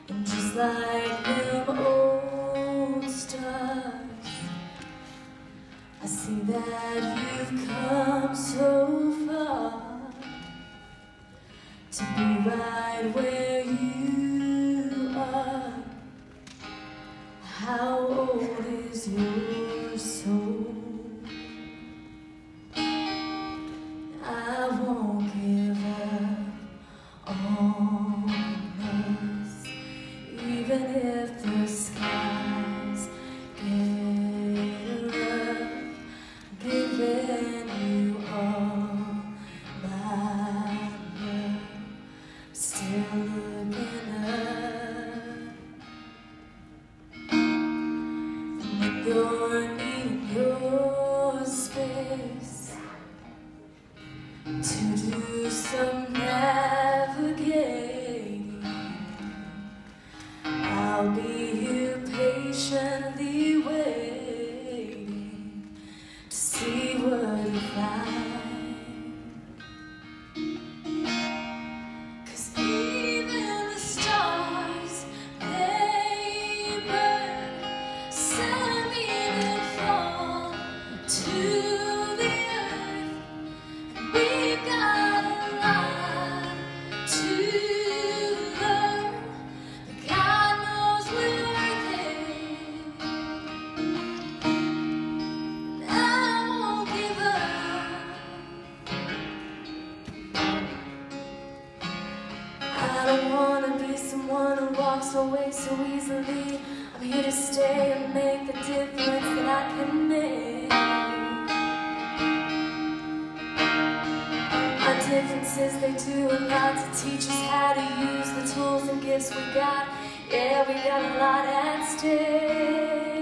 And just like them old stars, I see that you've come so far to be right where you are. How old is your soul? I won't give up on us, even if the skies get rough. Giving you all my love, still looking up. And you're needing your space to do some navigating. I'll be here patiently waiting to see what you find. 'Cause even the stars, they burn, sun even fall to the earth. We've got a lot to learn, but God knows we're worth it. And I won't give up. I don't want to be someone who walks away so easily. I'm here to stay and make the difference that I can make. Our differences, they do a lot to teach us how to use the tools and gifts we got. Yeah, we got a lot at stake.